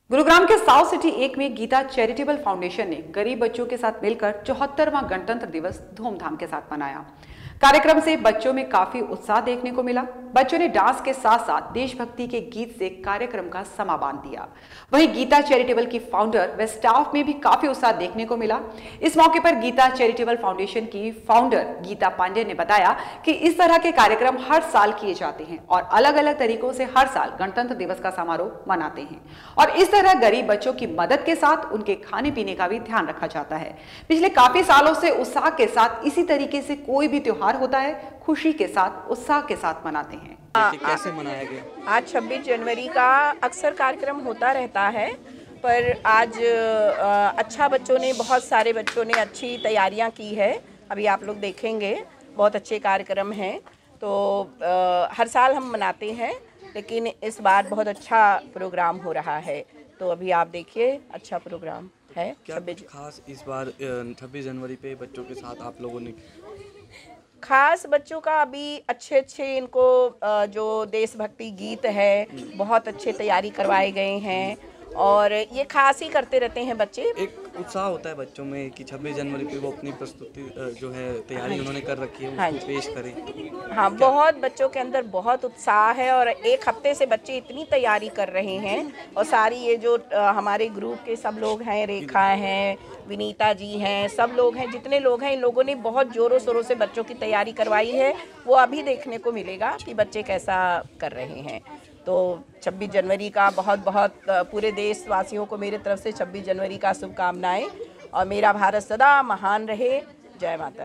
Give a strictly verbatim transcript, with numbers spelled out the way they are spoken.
गुरुग्राम के south city एक में गीता चैरिटेबल फाउंडेशन ने गरीब बच्चों के साथ मिलकर चौहत्तरवां गणतंत्र दिवस धूमधाम के साथ मनाया। कार्यक्रम से बच्चों में काफी उत्साह देखने को मिला। बच्चों ने डांस के साथ साथ देशभक्ति के गीत से कार्यक्रम का समा बांध दिया। वहीं गीता चैरिटेबल की फाउंडर व स्टाफ में भी काफी उत्साह देखने को मिला। इस मौके पर गीता चैरिटेबल फाउंडेशन की फाउंडर गीता पांडे ने बताया कि इस तरह के कार्यक्रम हर साल किए जाते हैं और अलग अलग तरीकों से हर साल गणतंत्र दिवस का समारोह मनाते हैं और इस तरह गरीब बच्चों की मदद के साथ उनके खाने पीने का भी ध्यान रखा जाता है। पिछले काफी सालों से उत्साह के साथ इसी तरीके से कोई भी त्योहार होता है, खुशी के साथ उत्साह के साथ मनाते हैं। कैसे मनाया गया? आज छब्बीस जनवरी का अक्सर कार्यक्रम होता रहता है, पर आज अच्छा बच्चों ने बहुत सारे बच्चों ने अच्छी तैयारियां की है। अभी आप लोग देखेंगे बहुत अच्छे कार्यक्रम हैं। तो आ, हर साल हम मनाते हैं, लेकिन इस बार बहुत अच्छा प्रोग्राम हो रहा है। तो अभी आप देखिए अच्छा प्रोग्राम है। क्या कुछ खास इस बार छब्बीस जनवरी पे बच्चों के साथ आप लोगों ने? खास बच्चों का अभी अच्छे अच्छे इनको जो देशभक्ति गीत है बहुत अच्छे तैयारी करवाए गए हैं और ये खास ही करते रहते हैं बच्चे। एक उत्साह होता है बच्चों में कि छब्बीस जनवरी पे वो अपनी प्रस्तुति जो है तैयारी उन्होंने कर रखी है, हाँ उसको पेश करें। हाँ, बहुत बच्चों के अंदर बहुत उत्साह है और एक हफ्ते से बच्चे इतनी तैयारी कर रहे हैं और सारी ये जो हमारे ग्रुप के सब लोग हैं, रेखा हैं, विनीता जी हैं, सब लोग हैं, जितने लोग हैं, इन लोगों ने बहुत ज़ोरों शोरों से बच्चों की तैयारी करवाई है। वो अभी देखने को मिलेगा कि बच्चे कैसा कर रहे हैं। तो छब्बीस जनवरी का बहुत बहुत पूरे देशवासियों को मेरे तरफ से छब्बीस जनवरी का शुभकामनाएं और मेरा भारत सदा महान रहे। जय माता।